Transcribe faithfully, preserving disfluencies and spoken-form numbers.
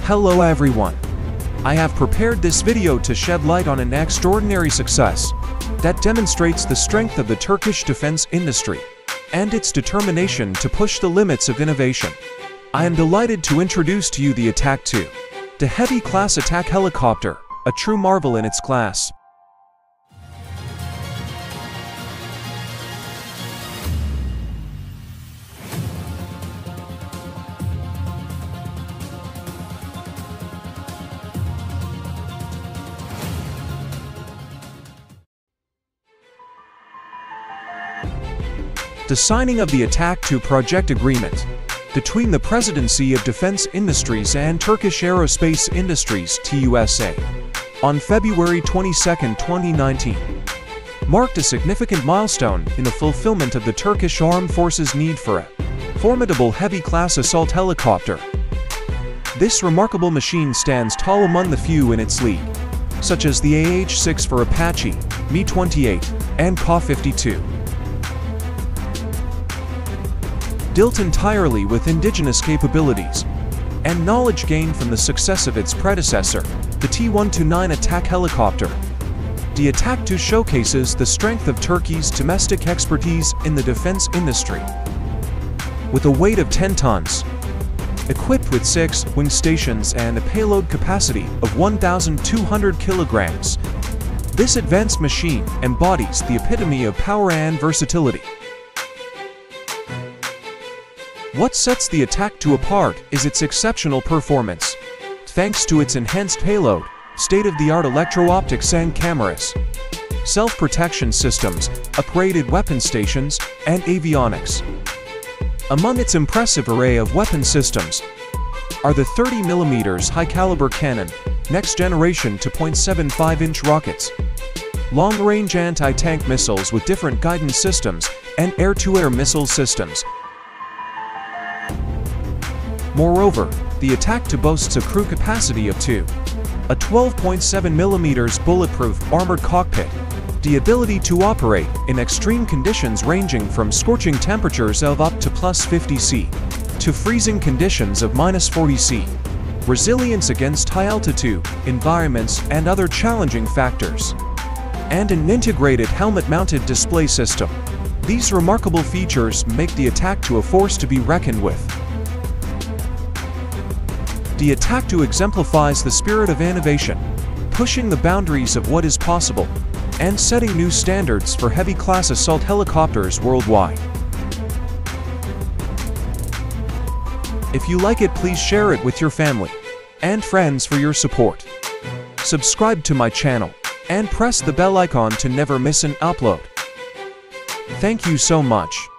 Hello everyone. I have prepared this video to shed light on an extraordinary success that demonstrates the strength of the Turkish defense industry and its determination to push the limits of innovation. I am delighted to introduce to you the ATAK two, the heavy-class attack helicopter, a true marvel in its class. The signing of the ATAK two project agreement between the Presidency of Defense Industries and Turkish Aerospace Industries T U S A on February twenty-second, twenty nineteen marked a significant milestone in the fulfillment of the Turkish Armed Forces' need for a formidable heavy-class assault helicopter. This remarkable machine stands tall among the few in its league, such as the A H six for Apache, Me twenty-eight, and Ka fifty-two. Built entirely with indigenous capabilities and knowledge gained from the success of its predecessor, the T one twenty-nine ATAK helicopter. The ATAK two showcases the strength of Turkey's domestic expertise in the defense industry. With a weight of ten tons, equipped with six wing stations and a payload capacity of one thousand two hundred kilograms, this advanced machine embodies the epitome of power and versatility. What sets the ATAK two apart is its exceptional performance, thanks to its enhanced payload, state-of-the-art electro-optics and cameras, self-protection systems, upgraded weapon stations, and avionics. Among its impressive array of weapon systems are the thirty millimeter high-caliber cannon, next-generation two point seven five inch rockets, long-range anti-tank missiles with different guidance systems, and air-to-air missile systems. Moreover, the ATAK two boasts a crew capacity of two, a twelve point seven millimeter bulletproof armored cockpit, the ability to operate in extreme conditions ranging from scorching temperatures of up to plus fifty Celsius to freezing conditions of minus forty Celsius, resilience against high-altitude environments and other challenging factors, and an integrated helmet-mounted display system. These remarkable features make the ATAK two a force to be reckoned with. The ATAK two exemplifies the spirit of innovation, pushing the boundaries of what is possible, and setting new standards for heavy-class assault helicopters worldwide. If you like it, please share it with your family and friends for your support. Subscribe to my channel and press the bell icon to never miss an upload. Thank you so much.